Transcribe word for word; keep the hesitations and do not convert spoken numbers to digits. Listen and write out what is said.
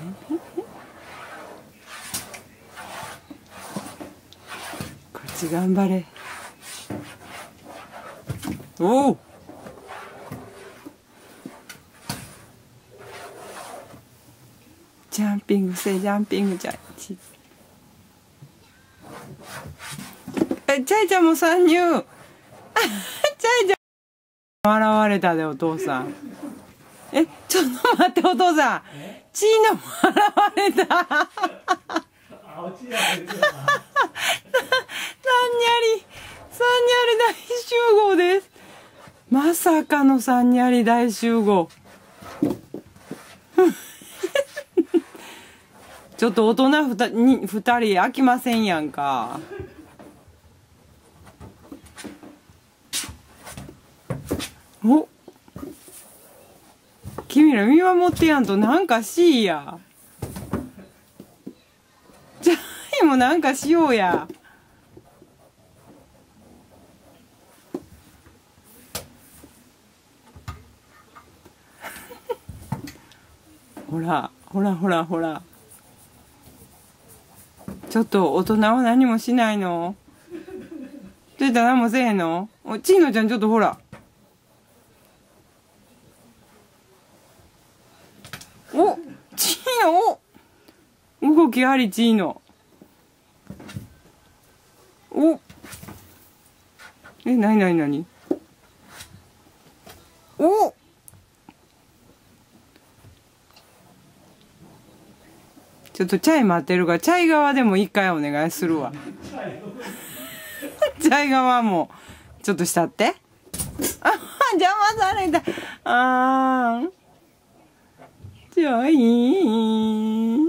こっち頑張れ。おお。ジャンピングせジャンピングジャイチ。え、チャイちゃんも参入。チャイちゃん現れたでお父さん。え、ちょっと待ってお父さん。チーノも現れた。サンニャリ、サンニャリ大集合です。まさかのサンニャリ大集合。ちょっと大人ふたに二人飽きませんやんか。お、君ら見守ってやんとなんかしいや。じゃあもなんかしようや。ほらほらほらほら。ちょっと大人は何もしないの？ちょっと何もせえへんの？お、ちいのちゃんちょっとほら。お、ちいの、お、動きありちいの。お、え、なになになに？お、ちょっとチャイ待ってるから、チャイ側でも一回お願いするわ。チャイ側も、ちょっとしたって。あ、邪魔された。あー。チャイ。